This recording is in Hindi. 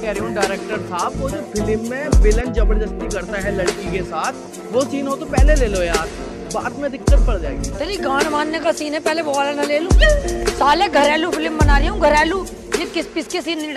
कह रही हूँ डायरेक्टर साहब, वो जो फिल्म में विलन जबरदस्ती करता है लड़की के साथ, वो सीन हो तो पहले ले लो यार, बाद में दिक्कत पड़ जाएगी। तेरी गांड मारने का सीन है, पहले वो वाला ना ले लूं। साले घरेलू फिल्म बना रही हूँ, घरेलू। ये किस पिस के सीन नहीं